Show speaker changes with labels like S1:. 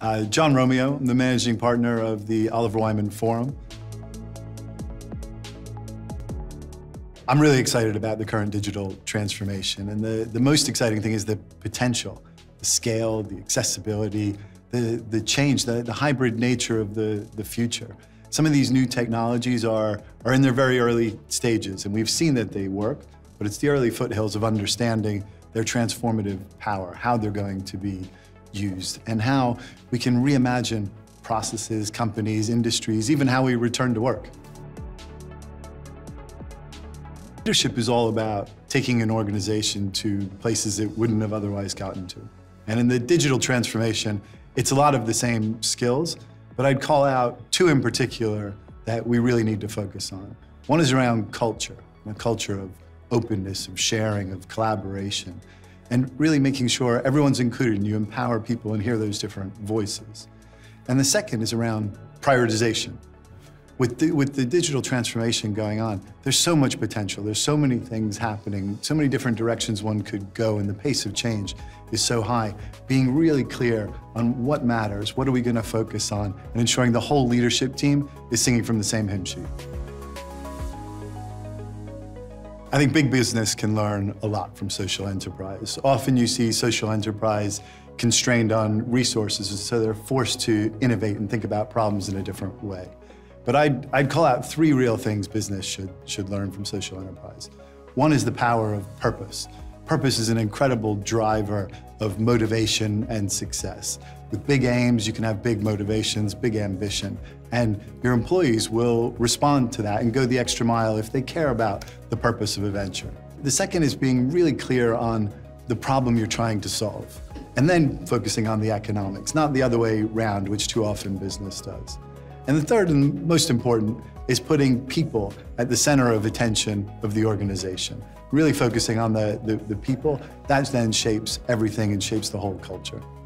S1: John Romeo, I'm the managing partner of the Oliver Wyman Forum. I'm really excited about the current digital transformation, and the most exciting thing is the potential, the scale, the accessibility, the change, the hybrid nature of the future. Some of these new technologies are in their very early stages, and we've seen that they work, but it's the early foothills of understanding their transformative power, how they're going to be used, and how we can reimagine processes, companies, industries, even how we return to work. Leadership is all about taking an organization to places it wouldn't have otherwise gotten to. And in the digital transformation, it's a lot of the same skills, but I'd call out two in particular that we really need to focus on. One is around culture, a culture of openness, of sharing, of collaboration, and really making sure everyone's included and you empower people and hear those different voices. And the second is around prioritization. With the digital transformation going on, there's so much potential, there's so many things happening, so many different directions one could go, and the pace of change is so high. Being really clear on what matters, what are we going to focus on, and ensuring the whole leadership team is singing from the same hymn sheet. I think big business can learn a lot from social enterprise. Often you see social enterprise constrained on resources, and so they're forced to innovate and think about problems in a different way. But I'd call out three real things business should learn from social enterprise. One is the power of purpose. Purpose is an incredible driver of motivation and success. With big aims, you can have big motivations, big ambition, and your employees will respond to that and go the extra mile if they care about the purpose of a venture. The second is being really clear on the problem you're trying to solve, and then focusing on the economics, not the other way around, which too often business does. And the third and most important is putting people at the center of attention of the organization. Really focusing on the people, that then shapes everything and shapes the whole culture.